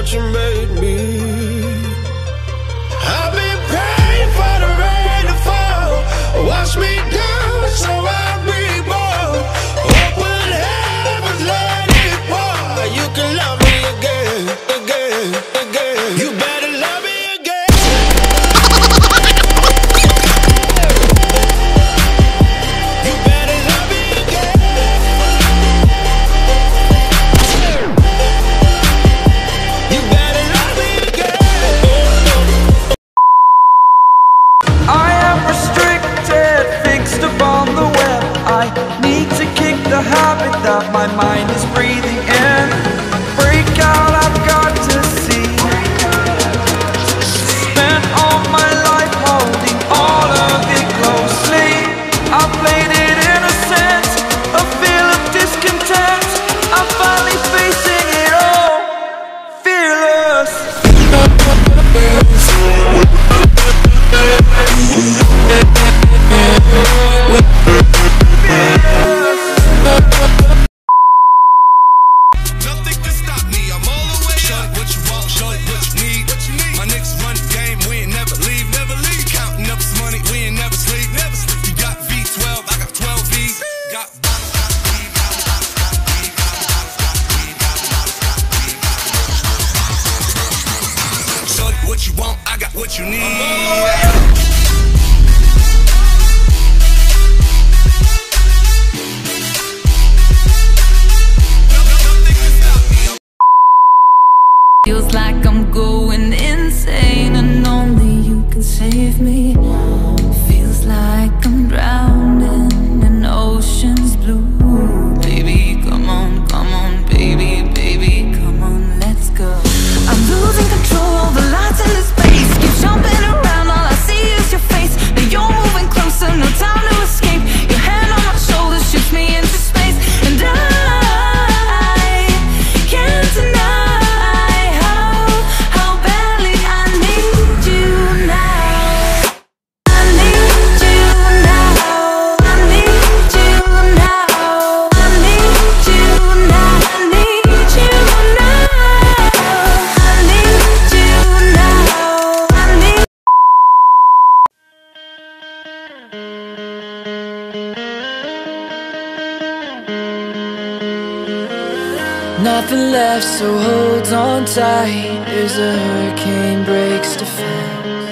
what you made me. I've been praying for the rain to fall, wash me down so I reborn. Open heavens, let it pour. You can love me again, again, again. You better love me again. You better love me again. You better love me again. I am restricted, fixed upon the web. I need to kick the habit that my mind is breathing in. Break out, I've got to see. Spent all my life holding all of it closely. I played it innocent, a feel of discontent. I'm finally facing it all, fearless. Nothing can stop me, I'm all the way up. Show it what you want, show it what you need. My niggas run the game, we ain't never leave, never leave. Counting up this money, we ain't never sleep, never sleep. You got V12, I got 12 V's. Got show it what you want, I got what you need. Feels like I'm going insane and only you can save me. Feels like I'm drowning in ocean's blue. Baby, come on, baby, baby, come on, let's go. I'm losing control of the lights in this space. Keep jumping around, all I see is your face. Now you're moving closer, no time to escape. Your hand on my shoulder shoots me into space, and I can't deny Nothing left, so hold on tight as the hurricane breaks defense.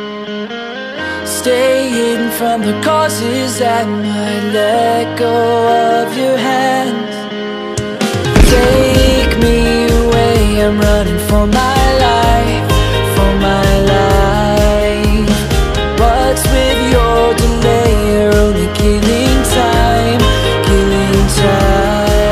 Stay hidden from the causes that might let go of your hands. Take me away, I'm running for my life, for my life. What's with your delay? You're only killing time, killing time.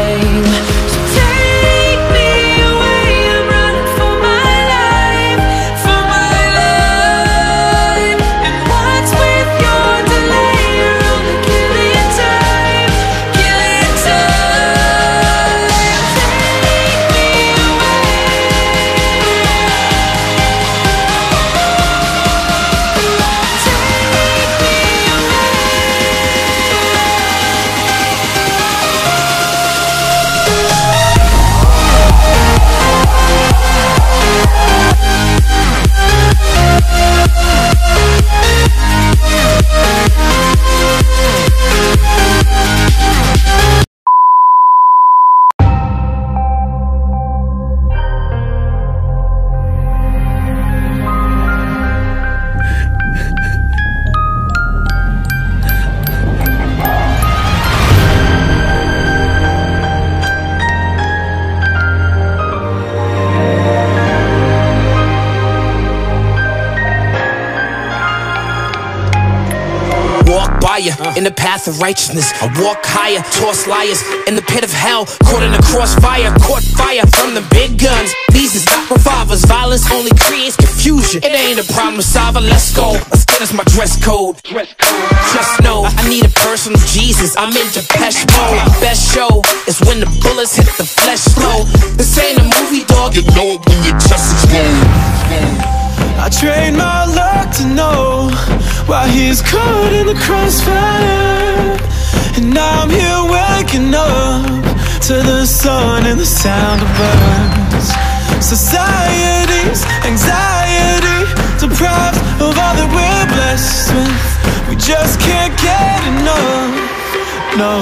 In the path of righteousness, I walk higher, toss liars in the pit of hell, caught in the crossfire, caught fire from the big guns. These is not revolvers, violence only creates confusion. It ain't a problem solver, let's go. Let's get us my dress code. Just know, I need a personal Jesus, I'm in Depeche mode. Best show is when the bullets hit the flesh slow. This ain't a movie, dog, you know it when your chest explode. I trained my luck to know why he's caught in the crossfire. And now I'm here waking up to the sun and the sound of birds. Society's anxiety, deprived of all that we're blessed with. We just can't get enough, no.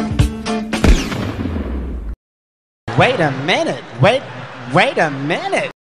Wait a minute. Wait a minute.